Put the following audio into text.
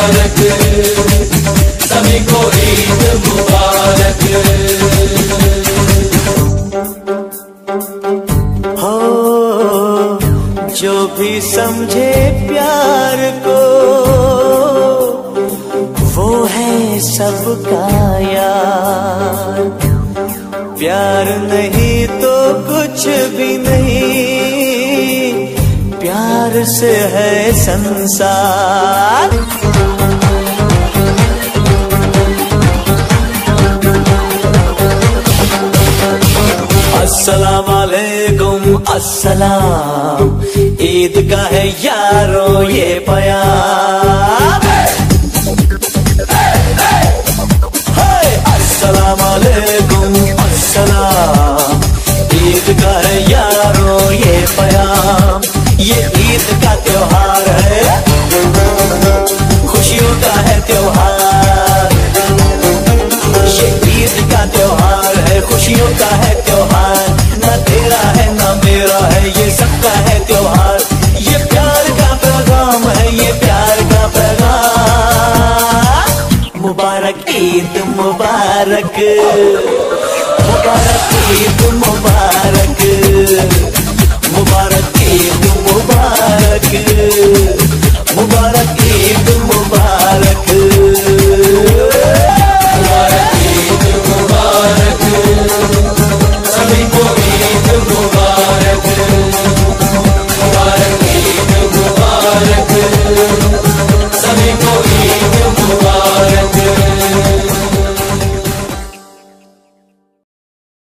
मुबारक, सभी को ईद मुबारक। हो जो भी समझे प्यार को वो है सबका यार। प्यार नहीं तो कुछ भी नहीं, प्यार से है संसार। अस्सलाम वालेकुम अस्सलाम, ईद का है यारो ये प्यार। अस्सलाम वालेकुम अस्सलाम, ईद का है यारो ये प्यार। ये ईद का त्योहार है, खुशियों का है त्योहार। ये ईद का त्योहार है, खुशियों का है त्योहार। ना तेरा है ना मेरा है, ये सबका है त्योहार। ये प्यार का पैगाम है, ये प्यार का पैगाम। मुबारक ईद मुबारक, मुबारक ईद मुबारक।